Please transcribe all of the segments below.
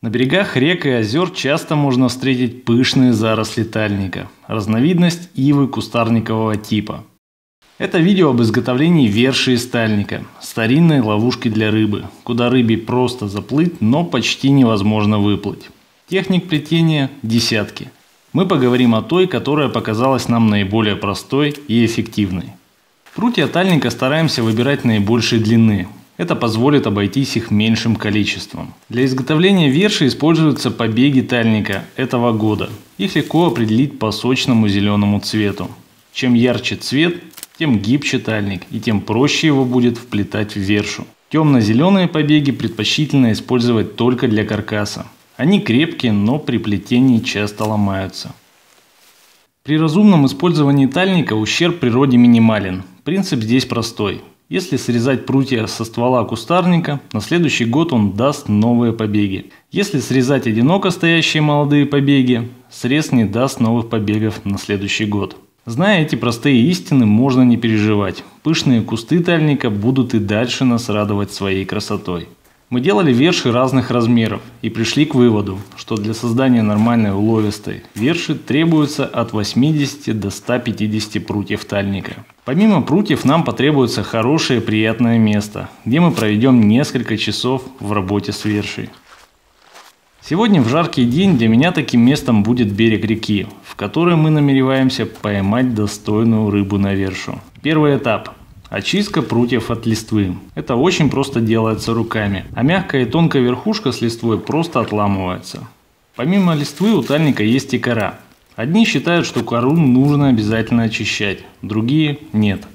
На берегах рек и озер часто можно встретить пышные заросли тальника, разновидность ивы кустарникового типа. Это видео об изготовлении верши из тальника, старинной ловушки для рыбы, куда рыбе просто заплыть, но почти невозможно выплыть. Техник плетения – десятки. Мы поговорим о той, которая показалась нам наиболее простой и эффективной. Прутья тальника стараемся выбирать наибольшей длины. Это позволит обойтись их меньшим количеством. Для изготовления верши используются побеги тальника этого года. Их легко определить по сочному зеленому цвету. Чем ярче цвет, тем гибче тальник и тем проще его будет вплетать в вершу. Темно-зеленые побеги предпочтительно использовать только для каркаса. Они крепкие, но при плетении часто ломаются. При разумном использовании тальника ущерб природе минимален. Принцип здесь простой. Если срезать прутья со ствола кустарника, на следующий год он даст новые побеги. Если срезать одиноко стоящие молодые побеги, срез не даст новых побегов на следующий год. Зная эти простые истины, можно не переживать. Пышные кусты тальника будут и дальше нас радовать своей красотой. Мы делали верши разных размеров и пришли к выводу, что для создания нормальной уловистой верши требуется от 80 до 150 прутьев тальника. Помимо прутьев нам потребуется хорошее и приятное место, где мы проведем несколько часов в работе с вершей. Сегодня в жаркий день для меня таким местом будет берег реки, в которой мы намереваемся поймать достойную рыбу на вершу. Первый этап. Очистка прутьев от листвы. Это очень просто делается руками, а мягкая и тонкая верхушка с листвой просто отламывается. Помимо листвы у тальника есть и кора. Одни считают, что кору нужно обязательно очищать, другие – нет.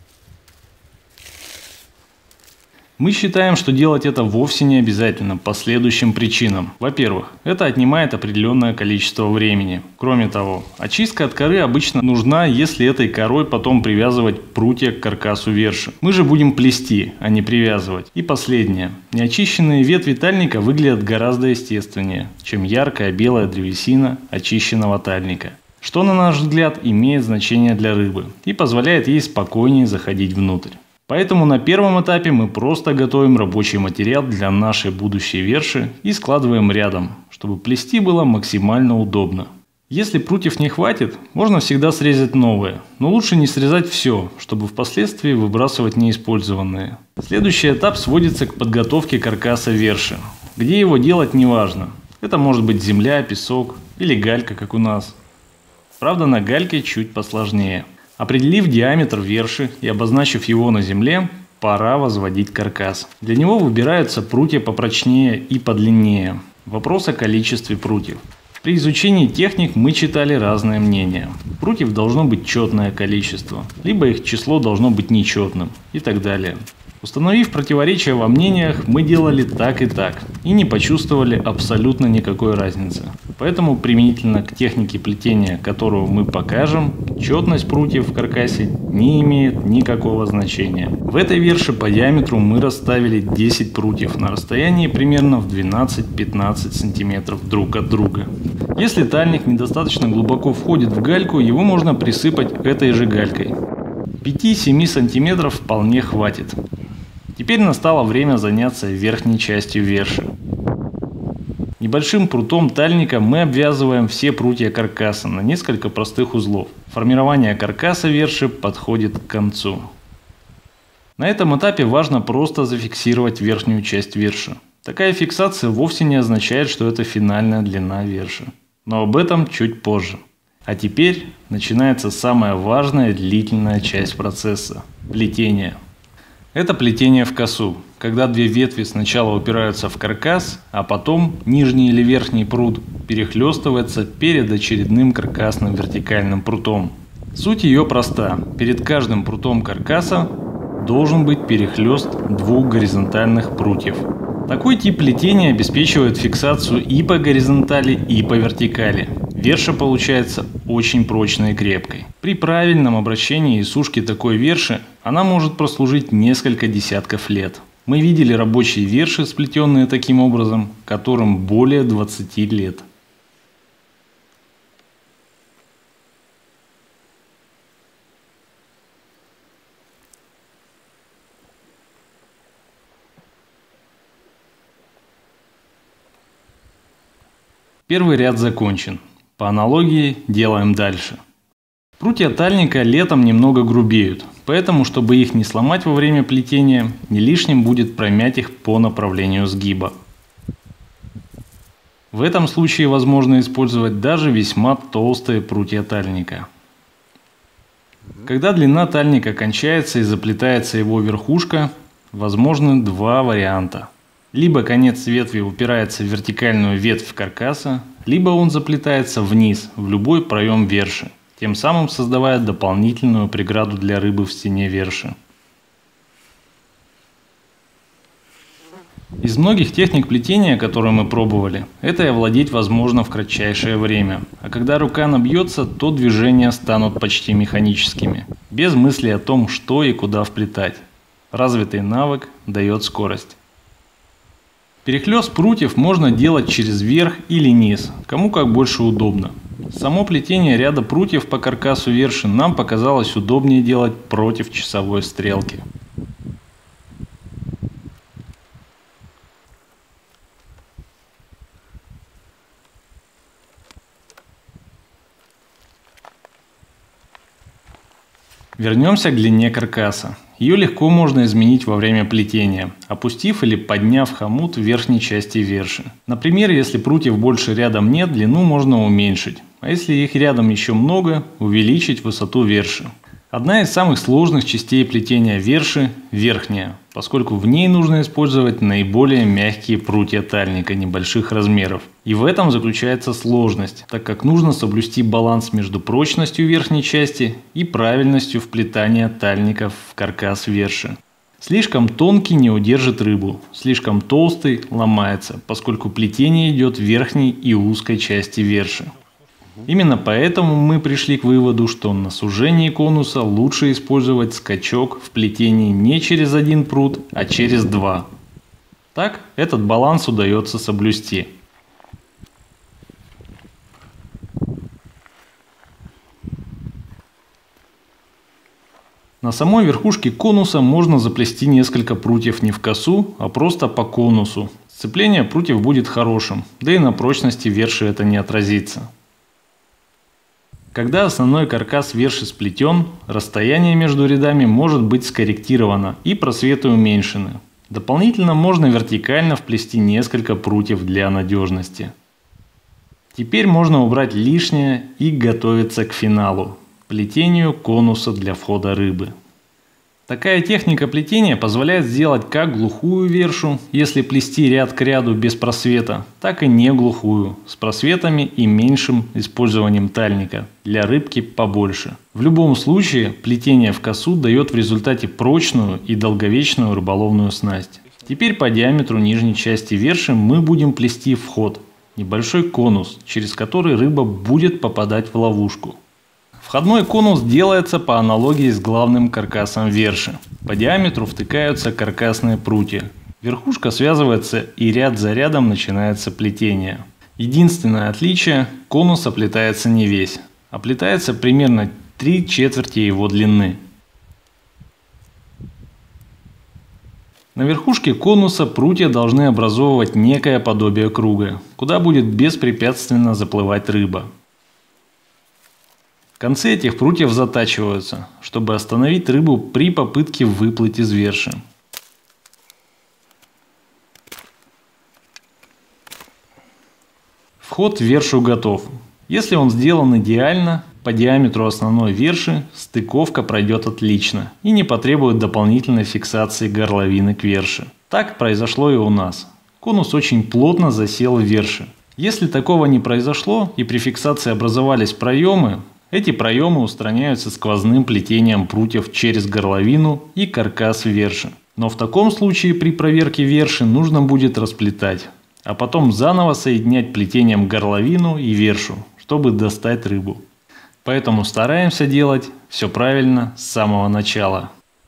Мы считаем, что делать это вовсе не обязательно по следующим причинам. Во-первых, это отнимает определенное количество времени. Кроме того, очистка от коры обычно нужна, если этой корой потом привязывать прутья к каркасу верши. Мы же будем плести, а не привязывать. И последнее. Неочищенные ветви тальника выглядят гораздо естественнее, чем яркая белая древесина очищенного тальника. Что, на наш взгляд, имеет значение для рыбы и позволяет ей спокойнее заходить внутрь. Поэтому на первом этапе мы просто готовим рабочий материал для нашей будущей верши и складываем рядом, чтобы плести было максимально удобно. Если прутьев не хватит, можно всегда срезать новые, но лучше не срезать все, чтобы впоследствии выбрасывать неиспользованные. Следующий этап сводится к подготовке каркаса верши. Где его делать не важно. Это может быть земля, песок или галька, как у нас. Правда, на гальке чуть посложнее. Определив диаметр верши и обозначив его на земле, пора возводить каркас. Для него выбираются прутья попрочнее и подлиннее. Вопрос о количестве прутьев. При изучении техник мы читали разные мнения. Прутьев должно быть четное количество, либо их число должно быть нечетным и так далее. Установив противоречия во мнениях, мы делали так и не почувствовали абсолютно никакой разницы. Поэтому применительно к технике плетения, которую мы покажем, четность прутьев в каркасе не имеет никакого значения. В этой верше по диаметру мы расставили 10 прутьев на расстоянии примерно в 12-15 см друг от друга. Если тальник недостаточно глубоко входит в гальку, его можно присыпать этой же галькой. 5-7 см вполне хватит. Теперь настало время заняться верхней частью верши. Небольшим прутом тальника мы обвязываем все прутья каркаса на несколько простых узлов. Формирование каркаса верши подходит к концу. На этом этапе важно просто зафиксировать верхнюю часть верши. Такая фиксация вовсе не означает, что это финальная длина верши. Но об этом чуть позже. А теперь начинается самая важная и длительная часть процесса – плетение. Это плетение в косу, когда две ветви сначала упираются в каркас, а потом нижний или верхний прут перехлестывается перед очередным каркасным вертикальным прутом. Суть ее проста. Перед каждым прутом каркаса должен быть перехлест двух горизонтальных прутьев. Такой тип плетения обеспечивает фиксацию и по горизонтали, и по вертикали. Верша получается очень прочной и крепкой. При правильном обращении и сушке такой верши она может прослужить несколько десятков лет. Мы видели рабочие верши, сплетенные таким образом, которым более 20 лет. Первый ряд закончен. По аналогии делаем дальше. Прутья тальника летом немного грубеют, поэтому, чтобы их не сломать во время плетения, не лишним будет промять их по направлению сгиба. В этом случае возможно использовать даже весьма толстые прутья тальника. Когда длина тальника кончается и заплетается его верхушка, возможны два варианта. Либо конец ветви упирается в вертикальную ветвь каркаса, либо он заплетается вниз, в любой проем верши, тем самым создавая дополнительную преграду для рыбы в стене верши. Из многих техник плетения, которые мы пробовали, это и овладеть возможно в кратчайшее время. А когда рука набьется, то движения станут почти механическими, без мысли о том, что и куда вплетать. Развитый навык дает скорость. Перехлёст прутьев можно делать через верх или низ, кому как больше удобно. Само плетение ряда прутьев по каркасу верши нам показалось удобнее делать против часовой стрелки. Вернемся к длине каркаса. Ее легко можно изменить во время плетения, опустив или подняв хомут в верхней части верши. Например, если прутьев больше рядом нет, длину можно уменьшить, а если их рядом еще много, увеличить высоту верши. Одна из самых сложных частей плетения верши – верхняя, поскольку в ней нужно использовать наиболее мягкие прутья тальника небольших размеров. И в этом заключается сложность, так как нужно соблюсти баланс между прочностью верхней части и правильностью вплетания тальника в каркас верши. Слишком тонкий не удержит рыбу, слишком толстый ломается, поскольку плетение идет в верхней и узкой части верши. Именно поэтому мы пришли к выводу, что на сужении конуса лучше использовать скачок в плетении не через один прут, а через два. Так этот баланс удается соблюсти. На самой верхушке конуса можно заплести несколько прутьев не в косу, а просто по конусу. Сцепление прутьев будет хорошим, да и на прочности верши это не отразится. Когда основной каркас верши сплетен, расстояние между рядами может быть скорректировано и просветы уменьшены. Дополнительно можно вертикально вплести несколько прутьев для надежности. Теперь можно убрать лишнее и готовиться к финалу – плетению конуса для входа рыбы. Такая техника плетения позволяет сделать как глухую вершу, если плести ряд к ряду без просвета, так и не глухую, с просветами и меньшим использованием тальника, для рыбки побольше. В любом случае, плетение в косу дает в результате прочную и долговечную рыболовную снасть. Теперь по диаметру нижней части верши мы будем плести вход, небольшой конус, через который рыба будет попадать в ловушку. Входной конус делается по аналогии с главным каркасом верши. По диаметру втыкаются каркасные прутья. Верхушка связывается и ряд за рядом начинается плетение. Единственное отличие – конус оплетается не весь. Оплетается примерно 3/4 его длины. На верхушке конуса прутья должны образовывать некое подобие круга, куда будет беспрепятственно заплывать рыба. Концы этих прутьев затачиваются, чтобы остановить рыбу при попытке выплыть из верши. Вход в вершу готов. Если он сделан идеально, по диаметру основной верши, стыковка пройдет отлично и не потребует дополнительной фиксации горловины к верши. Так произошло и у нас. Конус очень плотно засел в верши. Если такого не произошло и при фиксации образовались проемы, эти проемы устраняются сквозным плетением прутьев через горловину и каркас верши. Но в таком случае при проверке верши нужно будет расплетать, а потом заново соединять плетением горловину и вершу, чтобы достать рыбу. Поэтому стараемся делать все правильно с самого начала.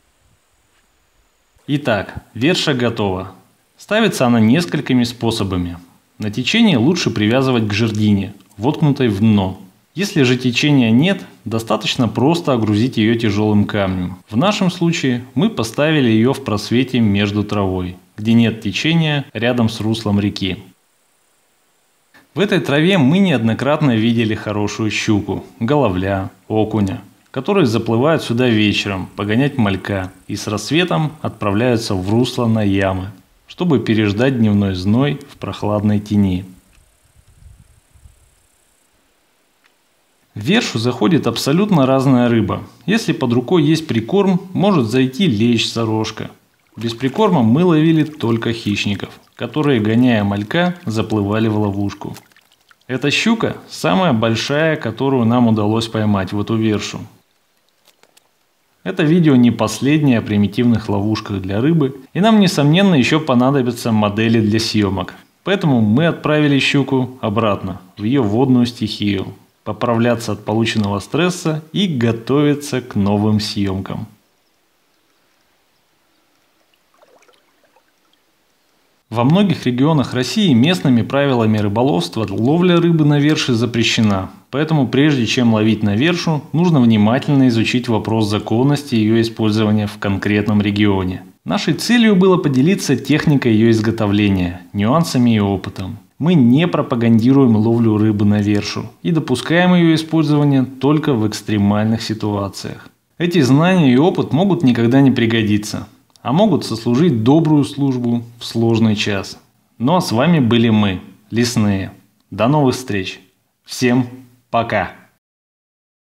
Итак, верша готова. Ставится она несколькими способами. На течение лучше привязывать к жердине, воткнутой в дно. Если же течения нет, достаточно просто огрузить ее тяжелым камнем. В нашем случае мы поставили ее в просвете между травой, где нет течения рядом с руслом реки. В этой траве мы неоднократно видели хорошую щуку, головля, окуня, которые заплывают сюда вечером погонять малька и с рассветом отправляются в русло на ямы, чтобы переждать дневной зной в прохладной тени. В вершу заходит абсолютно разная рыба. Если под рукой есть прикорм, может зайти лещ, сорожка. Без прикорма мы ловили только хищников, которые, гоняя малька, заплывали в ловушку. Эта щука самая большая, которую нам удалось поймать в эту вершу. Это видео не последнее о примитивных ловушках для рыбы, и нам, несомненно, еще понадобятся модели для съемок. Поэтому мы отправили щуку обратно, в ее водную стихию, поправляться от полученного стресса и готовиться к новым съемкам. Во многих регионах России местными правилами рыболовства ловля рыбы на верше запрещена, поэтому прежде чем ловить на вершу, нужно внимательно изучить вопрос законности ее использования в конкретном регионе. Нашей целью было поделиться техникой ее изготовления, нюансами и опытом. Мы не пропагандируем ловлю рыбы на вершу и допускаем ее использование только в экстремальных ситуациях. Эти знания и опыт могут никогда не пригодиться, а могут сослужить добрую службу в сложный час. Ну а с вами были мы, лесные. До новых встреч. Всем пока.